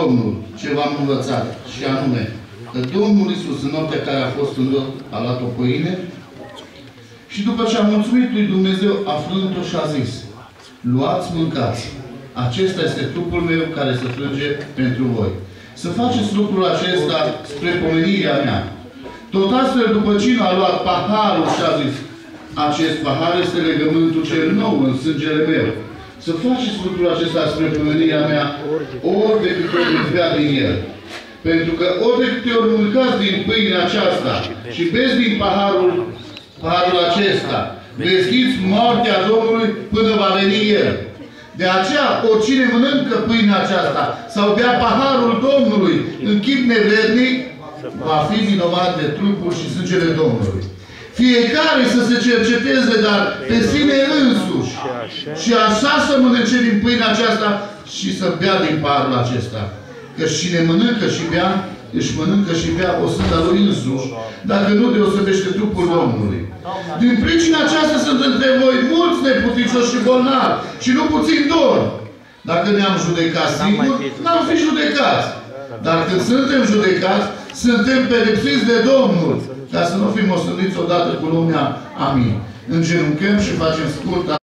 Domnul ce v-am învățat, și anume că Domnul Iisus, în noaptea care a fost în dor, a luat o pâine și după ce a mulțumit lui Dumnezeu, a frânt-o și a zis: luați, mâncați. Acesta este trupul meu care se frânge pentru voi. Să faceți lucrul acesta spre pomenirea mea. Tot astfel, după cină, a luat paharul și a zis: acest pahar este legământul cel nou în sângele meu. Să faceți lucrul acesta spre pomenirea mea, ori de câte ori veți bea din el. Pentru că ori de câte ori mâncați din pâinea aceasta și beți din paharul acesta, veschiți moartea Domnului până va veni El. De aceea, oricine mănâncă pâinea aceasta sau bea paharul Domnului în chip nevrednic, va fi vinovat de trupul și sângele Domnului. Fiecare să se cerceteze, dar pe sine însuși. Și așa să mănânce din pâinea aceasta și să bea din paharul acesta. Că cine mănâncă și bea, își mănâncă și bea o sânda lui însuși, dacă nu deosebește trupul Domnului. Din pricina aceasta sunt între voi mulți neputincioși și bolnavi și nu puțin dor. Dacă ne-am judecat singur, n-am fi judecați. Dar când suntem judecați, suntem pedepsiți de Domnul, ca să nu fim osândiți odată cu lumea. Amin. Îngenunchăm și facem scurt